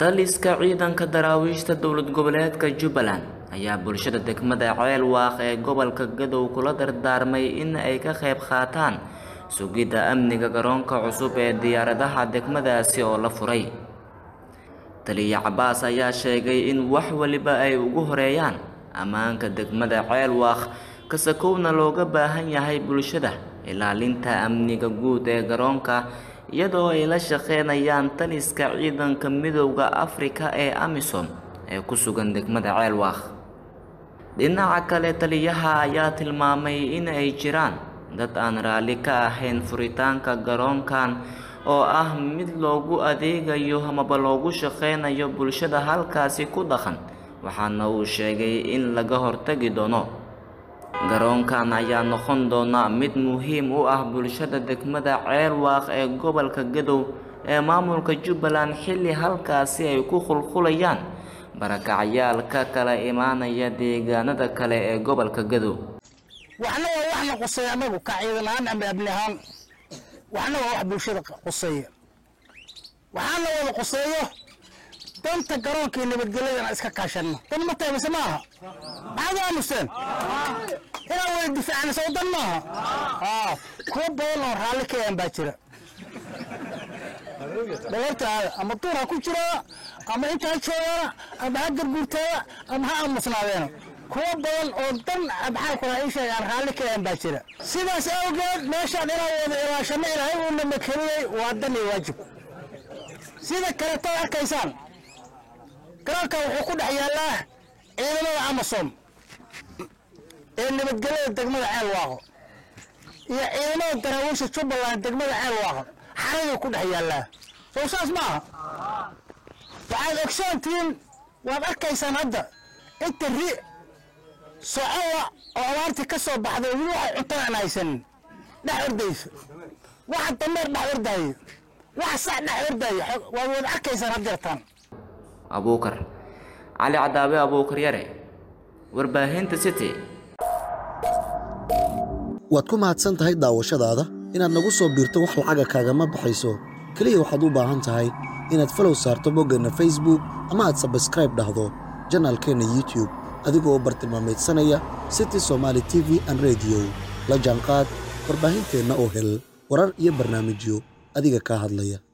Taliska ciidanka daraawiishta dowlad goboleedka Jubbaland ayaa bulshada degmada Ceelwaaq ee gobolka Gadow kula dardaarmay in ay ka qayb qaataan sugidda amniga garoonka cusub ee diyaaradaha degmadaasi oo la furay. Taliya Cabbaas ayaa sheegay in wax waliba ay ugu horeeyaan ammaanka degmada Ceelwaaq kasakowna looga baahan yahay bulshada ilaalinta amniga guud ee garoonka iyadoo ay la shaqeynayaan taliska ciidanka midowga Afrika ee AMISOM ee ku sugan degmada Ceelwaaq. Dhinaca kale taliyaha ayaa tilmaamay in ay jiraan dad aan raali ka ahayn furitaanka garoonkan oo ah mid loogu adeegayo amaba loogu shaqeynayo bulshada halkaasi ku dhaqan, waxaana uu sheegay in laga hortagi doono. Garoonkan ayaa noqon doona mid muhiim u ah bulshada degmada Ceelwaaq ee gobolka Gadow ee maamulka Jubbaland xilli halkaasi ay ku qulqulayaan barakacayaalka kala imaanaya deegaanada kale ee gobolka Gadow. waxna waxna qosay anagu ka ciidanaan ama abnahan waxna wax bulshada qosay waxna wada qosayo danta garoonka nabadgelyada iska kaashano tan ma tahay maaha baaga museen ina way difaacna soo dan maaha ko boolo raali ka aan baa jira dawladda ama tuura ku jira ama inta jooga ama hagar gurtaa ama ha amusnaadeen kuwa badan oo dan abxaa ku raayay aan raali ka aan baa jira sidaas awgeed meeshaan ina wada ilaashano ilaahay uu nama keenay waa dan iyo waajib sida kale taa arkaysaan garoonka wuxuu ku dhex yaalaa ciidamada AMISOM ee nabadgelyada degmada Ceelwaaq iyo ciidamada daraawiishta Jubbaland degmada Ceelwaaq xarada ku dhex yaalaa soo saas maaha waxaad ogsoontiin waad arkaysaan hadda inta socda oo abaartii ka soo baxday wax cuntaan haysan dhex ordayso wax dameer dhex ordayo wax sax dhex ordayo waad arkaysaan hadda Abuukar Ali Cadaawe Abuukar Yare warbaahinta City. waad ku mahadsan tahay daawashadaada inaad nagu soo biirto wax lacaga kaagama baxayso kaliya waxaad u baahan tahay inaad follow saarto boggana Facebook ama aad subscribe dhahdo channelkeena YouTube adigoo bartilmaameedsanaya City Somali TV and Radio la jaanqaad warbaahinteena oo hel warar iyo barnaamijyo adiga ka hadlaya.